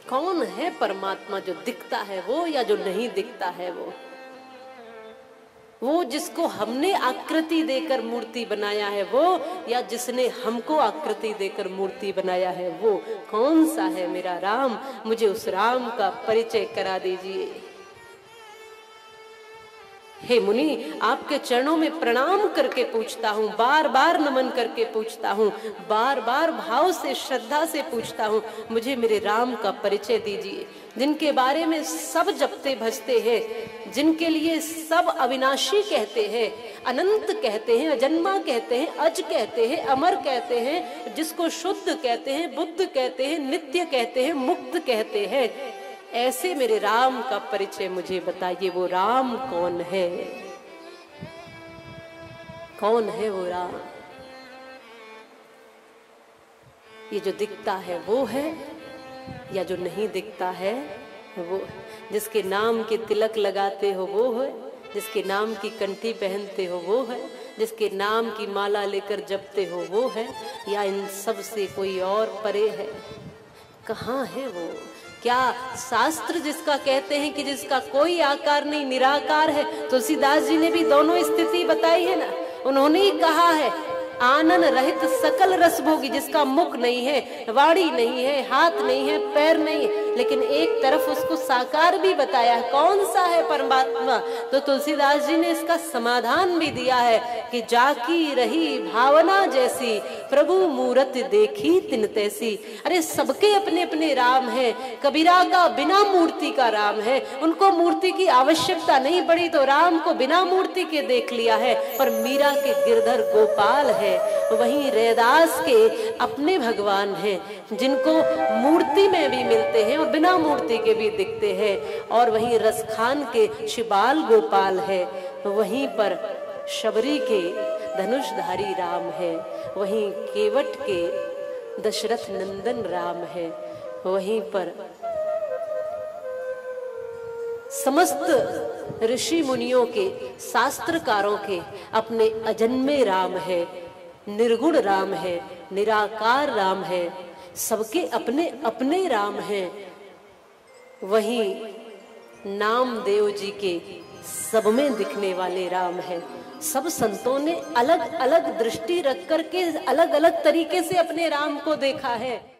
कौन है परमात्मा, जो दिखता है वो या जो नहीं दिखता है वो जिसको हमने आकृति देकर मूर्ति बनाया है वो, या जिसने हमको आकृति देकर मूर्ति बनाया है वो, कौन सा है मेरा राम? मुझे उस राम का परिचय करा दीजिए। हे मुनि, आपके चरणों में प्रणाम करके पूछता हूँ, बार बार नमन करके पूछता हूँ, बार बार भाव से श्रद्धा से पूछता हूँ, मुझे मेरे राम का परिचय दीजिए, जिनके बारे में सब जपते भजते हैं, जिनके लिए सब अविनाशी कहते हैं, अनंत कहते हैं, अजन्मा कहते हैं, अज कहते हैं, अमर कहते हैं, जिसको शुद्ध कहते हैं, बुद्ध कहते हैं, नित्य कहते हैं, मुक्त कहते हैं। ऐसे मेरे राम का परिचय मुझे बताइए। वो राम कौन है? कौन है वो राम? ये जो दिखता है वो है या जो नहीं दिखता है वो? जिसके नाम के तिलक लगाते हो वो है, जिसके नाम की कंठी पहनते हो वो है, जिसके नाम की माला लेकर जपते हो वो है, या इन सब से कोई और परे है? कहाँ है वो? क्या शास्त्र जिसका कहते हैं कि जिसका कोई आकार नहीं, निराकार है, तुलसीदास जी ने भी दोनों स्थिति बताई है ना। उन्होंने ही कहा है आनन रहित सकल रस भोगी, जिसका मुख नहीं है, वाणी नहीं है, हाथ नहीं है, पैर नहीं है, लेकिन एक तरफ उसको साकार भी बताया है। कौन सा है परमात्मा? तो तुलसीदास जी ने इसका समाधान भी दिया है कि जाकी रही भावना जैसी, प्रभु मूरत देखी तिन तैसी। अरे सबके अपने अपने राम है। कबीरा का बिना मूर्ति का राम है, उनको मूर्ति की आवश्यकता नहीं पड़ी तो राम को बिना मूर्ति के देख लिया है। पर मीरा के गिरधर गोपाल है, वहीं रैदास के अपने भगवान हैं जिनको मूर्ति में भी मिलते हैं और बिना मूर्ति के भी दिखते हैं। और वहीं रसखान के शिबाल गोपाल है, वहीं पर शबरी के धनुषधारी राम है, वहीं केवट के दशरथ नंदन राम है, वहीं पर समस्त ऋषि मुनियों के, शास्त्रकारों के अपने अजन्मे राम है, निर्गुण राम है, निराकार राम है, सबके अपने अपने राम हैं। वहीं नामदेव जी के सब में दिखने वाले राम हैं। सब संतों ने अलग अलग दृष्टि रख करके अलग अलग तरीके से अपने राम को देखा है।